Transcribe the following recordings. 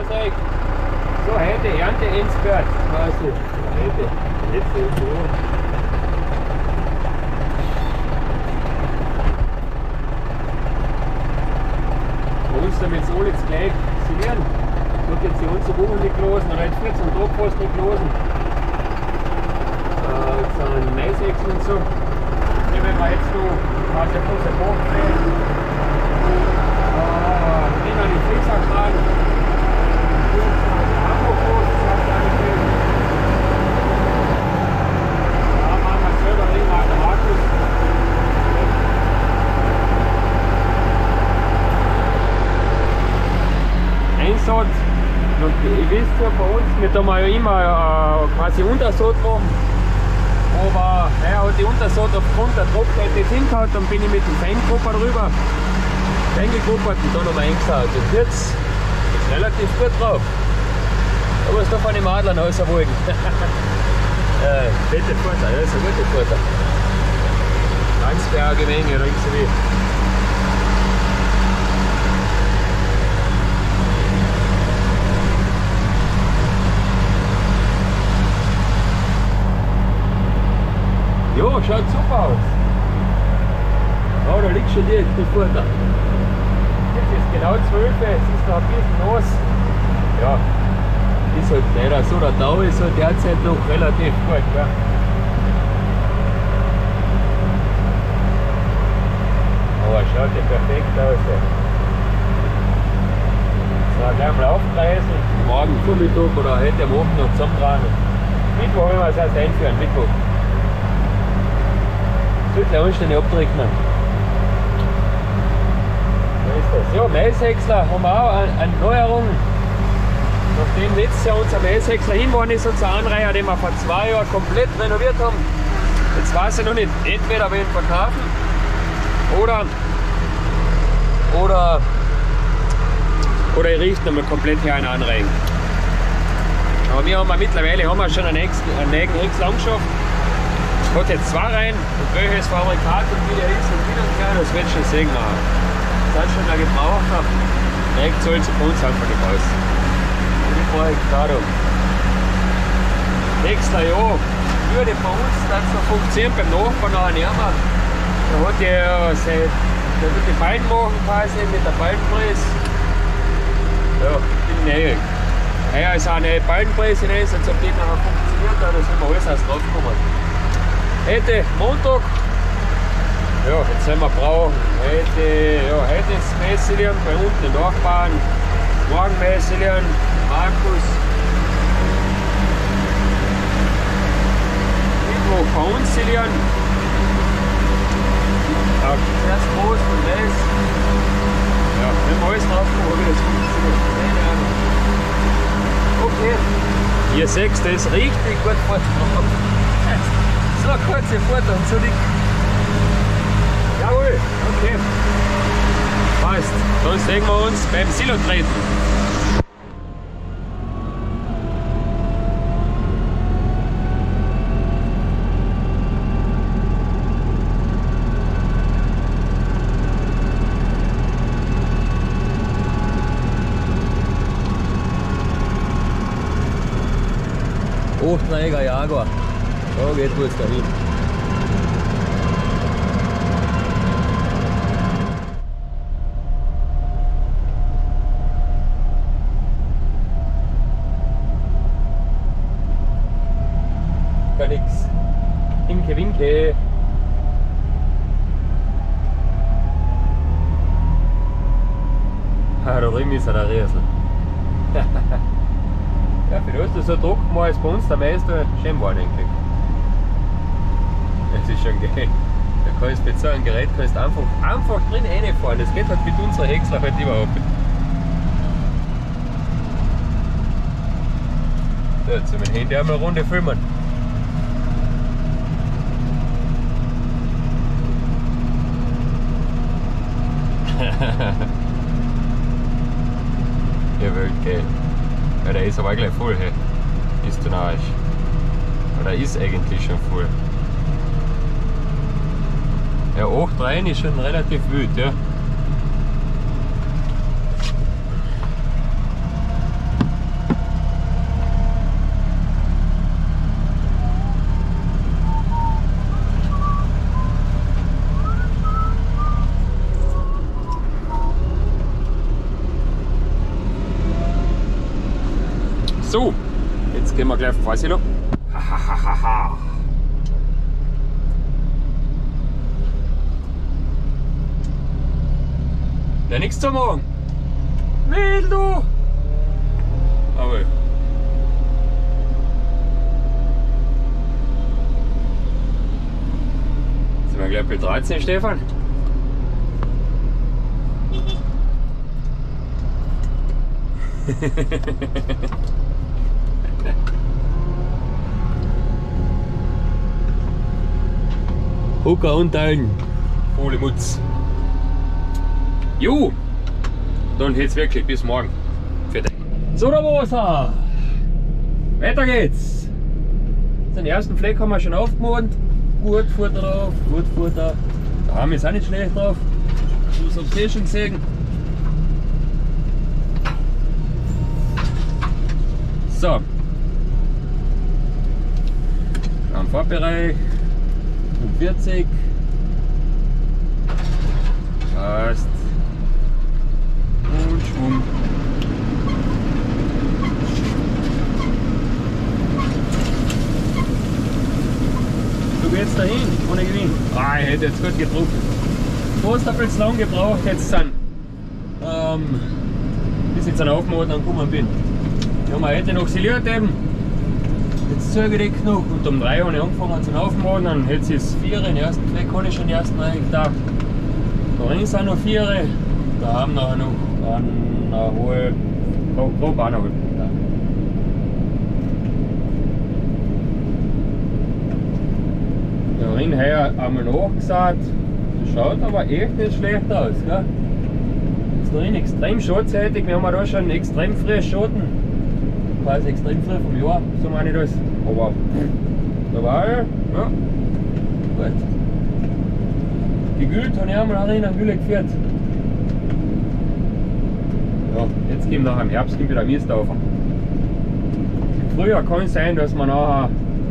Aufträge. So, heute Ernte Endspurt, quasi. Heute, letzte Saison. Bei uns damit es alles gleich sehen. Wird jetzt die ganze Woche nicht losen, oder jetzt 14 Tage fast nicht losen. Jetzt sind Maisechsen und so. Die werden wir jetzt noch quasi auf unser Boden drehen. Nicht an die Fließer tragen. Einsatz. Und ihr wisst ja bei uns, wir tun ja immer quasi Untersaat machen. Aber naja, hat die Untersaat aufgrund der Trockenheit nicht hingehauen, dann bin ich mit dem Feingrupper drüber. Feingegruppert und dann nochmal eingesaut. Und jetzt ist relativ gut drauf. Da muss doch von den Adlern auserwogen. Fette Futter, das ist ein gutes Futter. Ganz berge Menge, ringsum. Jo, schaut super aus. Oh, da liegt schon die Futter. Jetzt ist genau 12, es ist noch ein bisschen nass. Ja, ist halt leider so, der Tau ist halt derzeit noch relativ gut. Ja. Aber schaut ja perfekt aus. Ja. So, gleich mal aufreißen, morgen Vormittag oder heute am Abend noch zusammentragen. Mittwoch wollen wir es erst einführen, Mittwoch. So gleich anständig abdrücken. Ja, Maishäcksler haben wir auch eine Neuerung. Nachdem letztes Jahr unser Maishäcksler hin war, ist unser Anreiher, den wir vor 2 Jahren komplett renoviert haben. Jetzt weiß ich noch nicht, entweder wir ihn verkaufen oder ich richte nochmal komplett hier einen Anreihen. Aber wir haben mittlerweile schon einen neuen Häcksler angeschafft. Hat jetzt 2 Reihen und welches Fabrikat und wie der ist und wie das wird schon sehen. Das ist schon ein Gebrauchter. Direkt soll sie bei uns einfach nicht aus. Und ich freue mich darum. Nächstes Jahr würde bei uns das noch funktionieren, beim Nachbarn noch nicht mehr. Da hat der wird die Beine machen quasi mit der Ballenpresse. Ja, bin näher. Ja, ist auch eine Ballenpresse in als ob die nachher funktioniert, da sind wir alles erst drauf gekommen. Heute Montag. Ja, jetzt sollen wir brauchen. Heute ist Mäßelian bei unten den Nachbarn. Morgen Mäßelian, Markus. Mittwoch bei uns Silian. Ja, zuerst Prost und das. Ja, wenn wir alles drauf kommen, wie das funktioniert. Keine Ahnung. Okay. Ihr seht, das ist richtig gut vorgetragen. So kurze Futter und so dick. Jawohl, okay. Passt. Dann sehen wir uns beim Silo treten. Hochträger Jaguar. Da geht es dahin. Gar nichts. Winke, winke. Ah, da drüben ist er, der Riesel. Ja, für das, dass so trocken war, ist bei uns der Meister schön war, denke ich. Das ist schon geil. Da kannst du mit so einem Gerät einfach drin reinfahren. Das geht halt mit unserer Häcksler halt überhaupt nicht. So, jetzt mit dem Handy einmal eine Runde filmen. Ja, wild geil. Ja, der ist aber gleich voll, hey. Ist du narrisch. Oder ist eigentlich schon voll. Ja, 8,3 ist schon relativ wild, ja. So, jetzt gehen wir gleich auf Fassilo. Hahaha. Ja, nichts zu machen. Will du? Aber. Sind wir gleich bei 13, Stefan? Hocker und Teilen. Volle Mutz. Jo, dann geht's wirklich bis morgen. Für dich. So, da Wasser. Weiter geht's. Den ersten Fleck haben wir schon aufgemacht. Gut Futter drauf, gut Futter. Da haben wir es auch nicht schlecht drauf. Das habt ihr schon gesehen. So. Am Fahrbereich. 40. Passt. Und Schwung. Du gehst dahin, ohne Gewinn. Ah, ich hätte jetzt gut gedruckt. Fast ein bisschen lang gebraucht, jetzt sind, bis ich dann aufgemacht und gekommen bin. Ja, man hätte noch siliert eben. Jetzt zugedeckt noch und um 3 habe ich angefangen zu aufmachen. Dann jetzt ist es 4, den ersten Fleck habe ich schon den ersten eigentlich da. Da drin sind noch 4, da haben wir noch eineinhalb, grob eineinhalb. Da drin heuer einmal nachgesagt, das schaut aber echt nicht schlecht aus. Gell? Ist da drin extrem schatzeitig, wir haben da schon extrem frühe Schatten, quasi extrem früh vom Jahr, so meine ich das. Aber da war ja, gut. Gegült habe ich einmal rein an Gülle geführt. Ja, jetzt gehen wir nach dem Herbst wieder Mist auf. Im Frühjahr kann es sein, dass wir nachher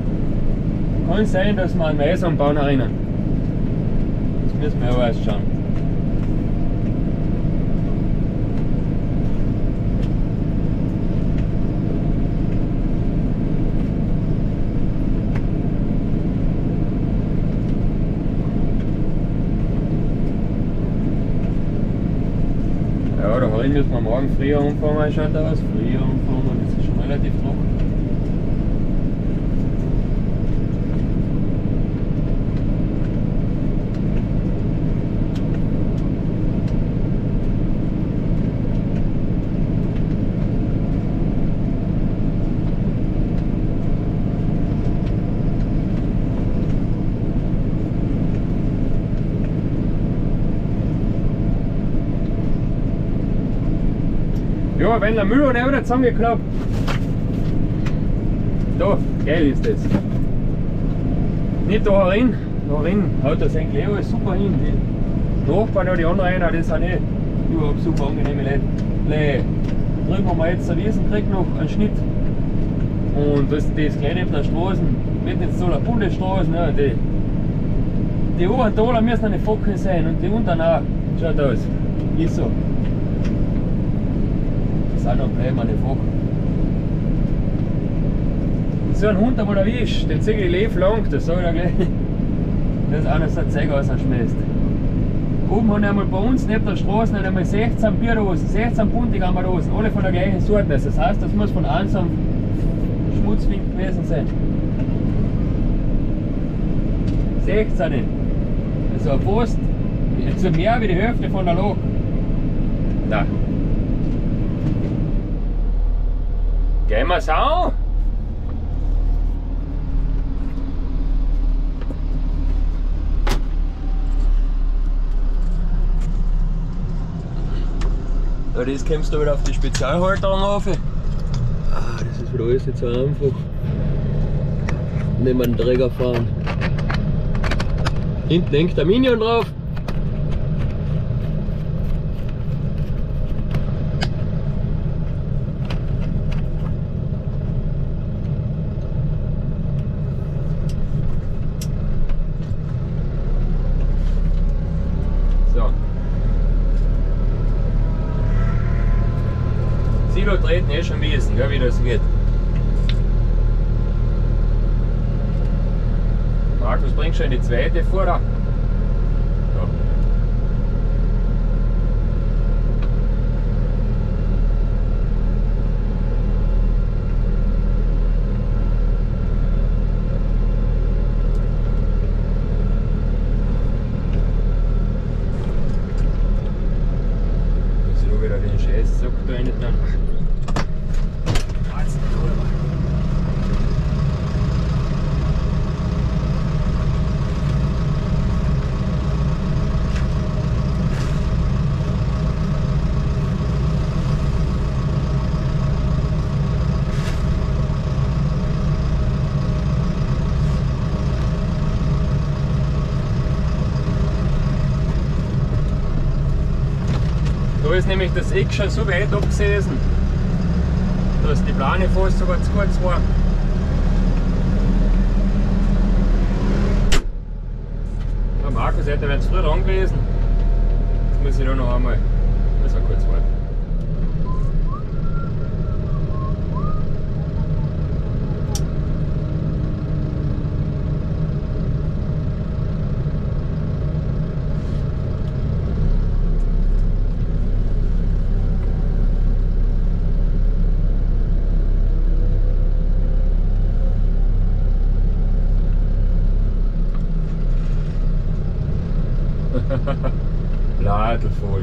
einen Mais anbauen erinnern. Das müssen wir aber erst schauen. Ja, da müssen wir morgen früher anfangen, schaut aus. Früher anfangen, das ist schon relativ trocken. Ja, wenn der Müll hat er wieder zusammengeklappt. Da, geil ist das. Nicht da herin, haut das eigentlich alles super hin. Die Nachbarn, die anderen, das sind überhaupt super angenehme Leute. Drüben haben wir jetzt eine Wiesen gekriegt, noch einen Schnitt. Und das kleine der Straßen, nicht jetzt so eine Bundesstraßen, ja, die oberen Taler müssen eine Focken sein und die unteren auch. Schaut aus. Ist so. Das sind noch bleiben eine Focken. So ein Hund einmal erwischt, den sehe ich lief lang, das sage ich ja gleich. Das ist einer so ein Zeug rausschmeißt. Oben haben wir einmal bei uns neben der Straße einmal 16 Bierdosen, 16 Buntigammerdosen, alle von der gleichen Sorte. Das heißt, das muss von einem so ein Schmutzfink gewesen sein. 16. Also fast so mehr wie die Hälfte von der Lok. Da. Gehen wir sau? Ja, das kommst du wieder auf die Spezialhalterung rauf. Ah, das ist wieder alles nicht so einfach. Neben den Träger fahren. Hinten hängt der Minion drauf. Silo treten schon wissen, wie das geht. Markus, bringst du eine zweite vor? Da? Ja. So wieder den Scheißsack da rein dann. Da ist nämlich das Eck schon so weit abgesessen, dass die Plane fast so ganz kurz war. Der Markus hätte wenn es früher dran gewesen. Jetzt muss ich da noch einmal kurz warten. Ladel voll.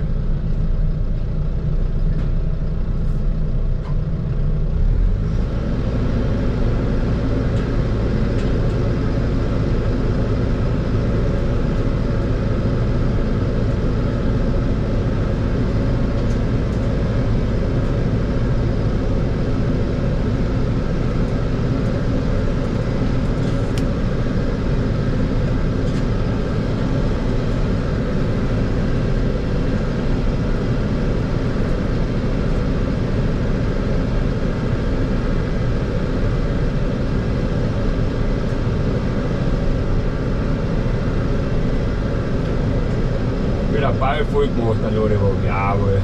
Ball voll gemacht, der Ladewagen, jawohl.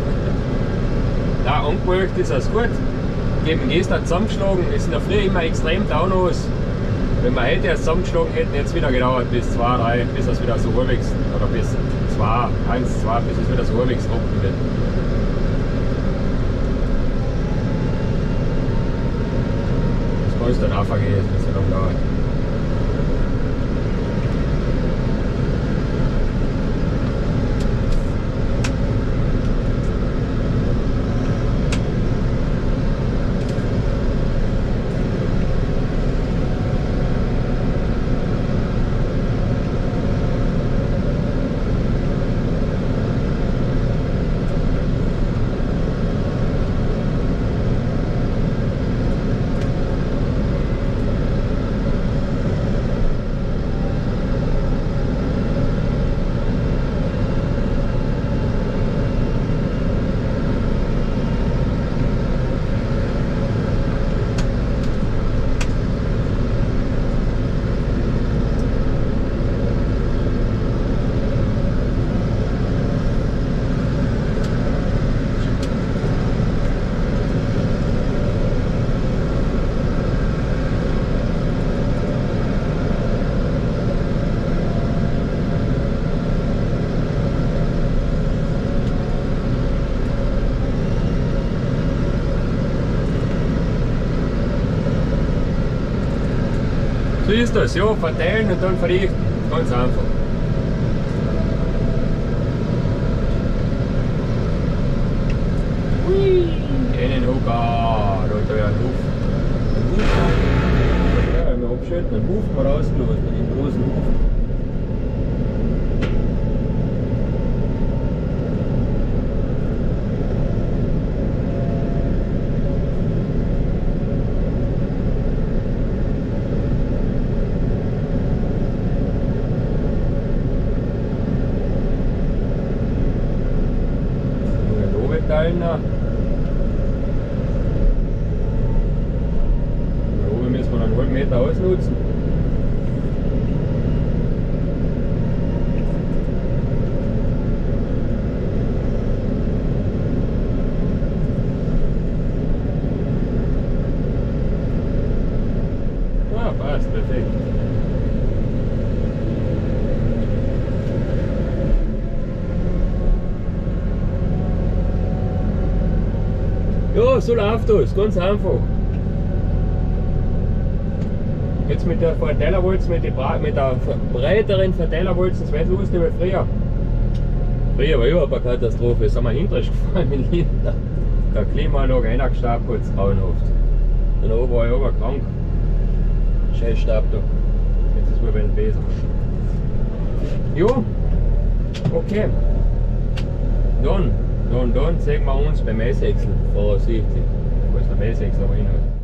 Da angewölkt ist es gut. Eben gestern zusammengeschlagen, ist in der Früh immer extrem down aus. Wenn wir heute erst zusammengeschlagen hätten, hätte es wieder gedauert bis 2, 3, bis es wieder so halbwegs, oder bis 2, 1, 2, bis es wieder so halbwegs trocken wird. Das kann es dann auch vergehen, das wird dann dauern. So ist das, ja, verteilen und dann verrichten. Ganz einfach. Hui, einen Hocker, da hat er ja einen Huf. Ja, wenn wir abschalten, einen Huf mal rausgelassen, den großen Huf. Da oben müssen wir einen halben Meter ausnutzen. Ah, passt, perfekt. Ja, so läuft das, ganz einfach. Jetzt mit der Verteilerwalze, mit der breiteren Verteilerwalze, das wird lustig wie früher. Früher war überhaupt eine Katastrophe, jetzt sind wir hinterher gefahren in Lindner. Der Klimaanlage reingestapelt, grauenhaft. Und oben war ich aber krank. Schön Stab da. Jetzt ist mir ein bisschen besser. Jo, okay. Dann sehen wir uns beim Mäßwechsel, voraussichtlich. Wo ist der Mäßwechsel aber hin?